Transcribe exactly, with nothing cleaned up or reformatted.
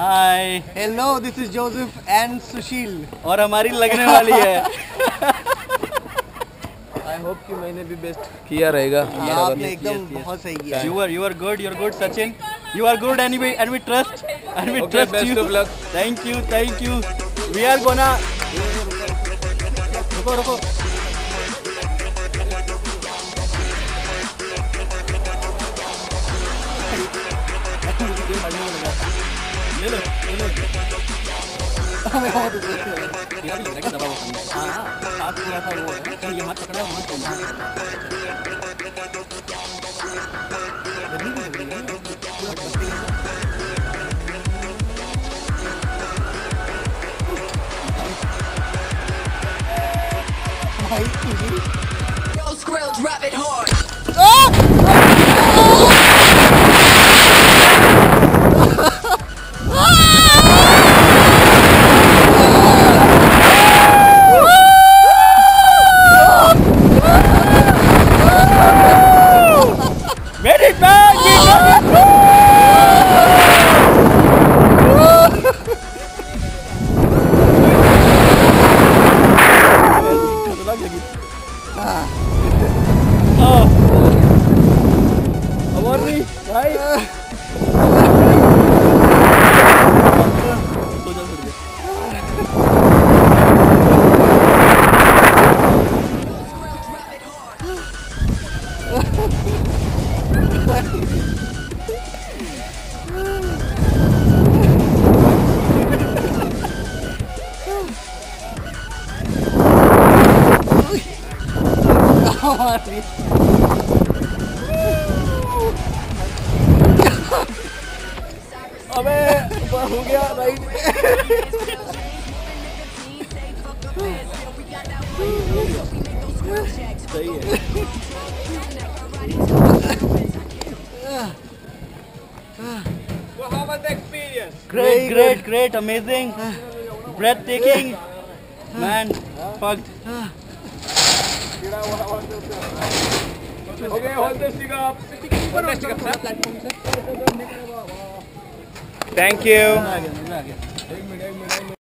Hi, hello, this is Joseph and Sushil. और हमारी लगने वाली है। आई होप कि मैंने भी बेस्ट किया रहेगा। आपने एकदम बहुत सही किया। You are you are good, you are good, Sachin. You are good, and we and we trust and we Okay, trust best you. of luck. Thank you, thank you. We are gonna. रुको रुको। ले लो ले लो। हमें बहुत खुशी हुई। तेरा भी लग रहा है कि दबा हुआ है। हाँ हाँ, साथ पूरा था वो है। चल ये हाथ पकड़ा है, हाथ पकड़ा Yo, Skrill, drop it hard. Made it back! We got it! और नहीं भाई। अबे हो गया राइट। सही है। So how was the experience? Great, great, great, amazing, breathtaking, man, fucked. Okay, hold the stick up. Hold the stick up, sir. Thank you.